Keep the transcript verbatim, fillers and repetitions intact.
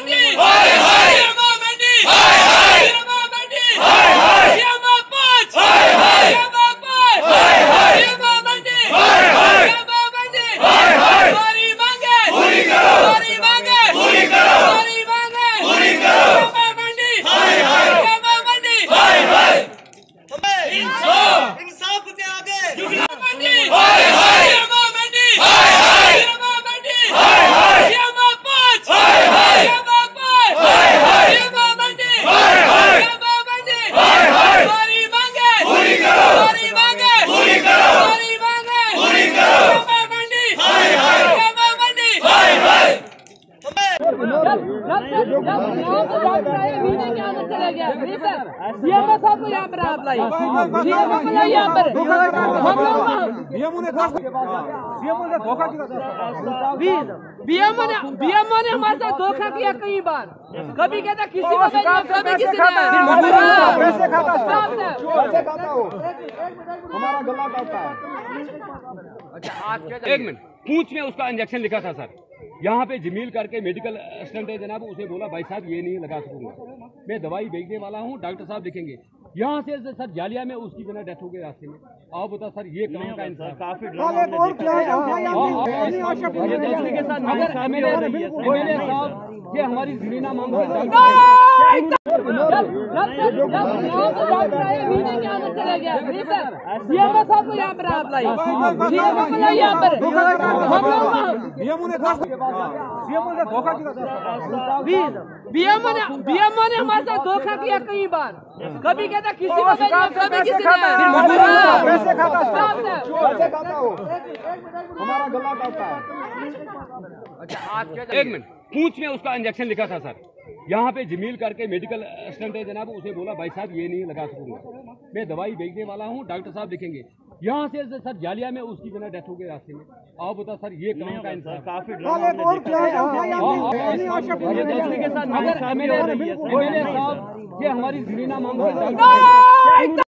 मंडी हाय हाय सीएमओ मंडी हाय हाय सीएमओ मंडी हाय हाय सीएमओ पाँच हाय हाय सीएमओ पाँच हाय हाय सीएमओ मंडी हाय हाय सीएमओ मंडी हाय हाय हमारी मांगे पूरी करो हमारी मांगे पूरी करो हमारी मांगे पूरी करो सीएमओ मंडी हाय हाय सीएमओ मंडी हाय हाय इंसाफ इंसाफ के आगे सीएमओ मंडी हाय हाय सीएमओ मंडी हाय हाय सीएमओ मंडी हाय हाय सीएमओ पाँच हाय हाय सीएमओ पाँच हाय हाय सीएमओ मंडी हाय हाय सीएमओ मंडी हाय हाय हमारी मांगे पूरी करो हमारी मांगे पूरी करो हमारी मांगे पूरी करो सीएमओ मंडी हाय हाय सीएमओ मंडी हाय हाय सीएमओ साहब को यहाँ पर आप लाई सीएमओ को लाई यहाँ पर हम लोग बीएमओ ने सीएमओ ने धोखा किया बीएमओ ने बीएमओ ने हमारे साथ धोखा किया कई बार कभी कहता किसी को कभी किसी ने पैसे खाता पैसे खाता हो हमारा गला काटता है। एक मिनट पूंछ में उसका इंजेक्शन लिखा था सर, यहाँ पे जमील करके मेडिकल असिस्टेंट है जनाब, उसे बोला भाई साहब ये नहीं लगा सकूंगा, मैं दवाई भेजने वाला हूँ, डॉक्टर साहब देखेंगे। यहाँ से सर जालिया में उसकी जना डेथ हो गई रास्ते में। आप बता सर ये काम का इंसान काफी ये हमारी जमीना मांग सीएमओ साहब को यहाँ पर आप लाई सीएमओ को लाई यहाँ पर हम लोग बीएमओ ने सीएमओ ने धोखा किया बीएमओ ने बीएमओ ने हमारे साथ धोखा किया कई बार कभी कहता किसी को कभी किसी ने पैसे खाता पैसे खाता हो हमारा गला काटता है। एक मिनट पूंछ में उसका इंजेक्शन लिखा था सर, यहाँ पे जमील करके मेडिकल असिस्टेंट है जनाब, उसे बोला भाई साहब ये नहीं लगा सकूंगा, मैं दवाई भेजने वाला हूँ, डॉक्टर साहब देखेंगे। यहाँ से सर जालिया में उसकी जना डेथ हो गई रास्ते में। आप बता सर ये काम का इंसान काफी ये हमारी जमीना मांग